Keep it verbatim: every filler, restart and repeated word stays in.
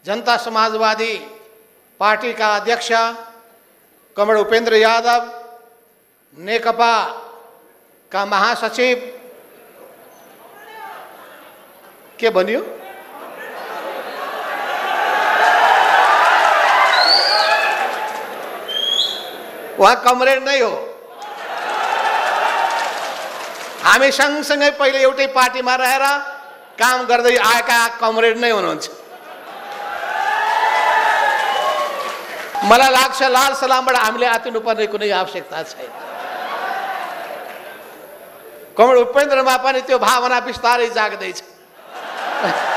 जनता समाजवादी party का अध्यक्ष comrade Upendra Yadav, नेकपा का महासचिव के बनियो वहाँ कमरेड नहीं हो। हामी सँगसँगै पहिले एउटै पार्टीमा रहेर काम गर्दै आएका कमरेड नै हुनुहुन्छ। मलाई लाग्छ लाल सलामबाट हामीले आतिनुपर्ने कुनै आवश्यकता छैन। कमरेड उपेन्द्रमा पनि त्यो भावना बिस्तारै जाग्दैछ।